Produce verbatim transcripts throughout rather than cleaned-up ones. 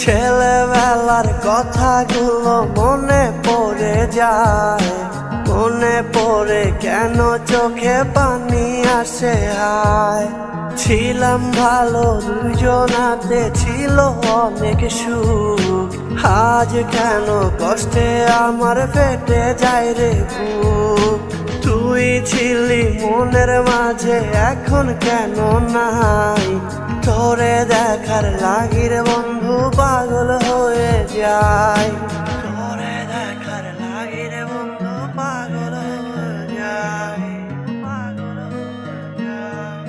ছেলেবেলার কথাগুলো মনে পড়ে যায়, মনে পড়ে কেন চোখে পানি আসে হায়। ছিলাম ভালো দুজনাতে ছিল অনেক সুখ, আজ কেন কষ্টে আমার ফেটে যায় রে বুক। তুই ছিলি মনের মাঝে এখন কেন নাই, তোরে দেখার লাগির বন্ধু পাগল হয়ে যায়। তোরে দেখার লাগির বন্ধু পাগল হয়ে যায়, পাগল হয়ে যায়।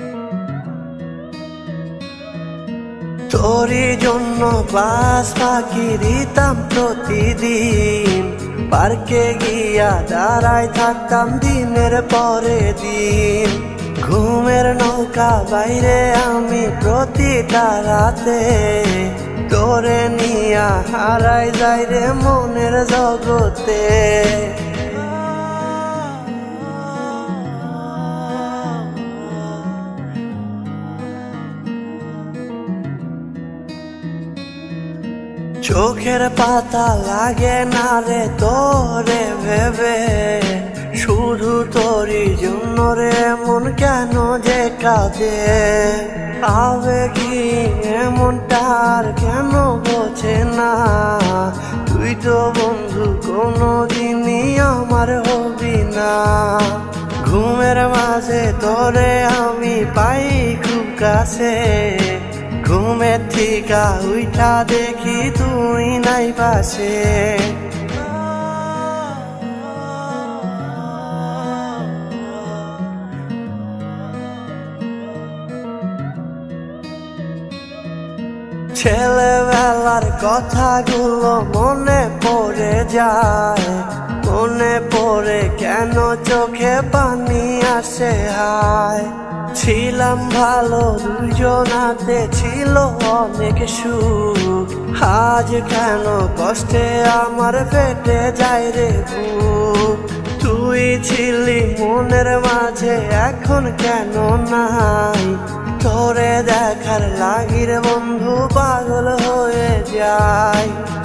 তোরই জন্য ক্লাস ফাঁকি দিতাম প্রতিদিন, পার্কে গিয়া দাঁড়ায় থাকতাম দিনের পরে দিন। ঘুমের নৌকা বাইরে আমি প্রতিটা রাতে, তোরে নিয়া হারাই যাই রে মনের জগতে। চোখের পাতা লাগে না রে তোরে ভেবে, শুধু তোরই জন্য রে মন কেন যে কাঁদে। আবেগী এমনটার কেন বোঝে না, তুই তো বন্ধু কোনো দিনই আমার হবি না। ঘুমের মাঝে তোরে আমি পাই খুব কাছে, ঘুমের থিকা উঠা দেখি তুই নাই পাশে। ছেলেবেলার কথাগুলো মনে পড়ে যায়, মনে পড়ে কেন চোখে পানি আসে হায়। ছিলাম ভালো দুজনাতে ছিল অনেক সুখ, আজ কেন কষ্টে আমার ফেটে যায় রে বুক। তুই ছিলি মনের মাঝে এখন কেন নাই, তোরে দেখার লাগির বন্ধু পাগল হয়ে যায়।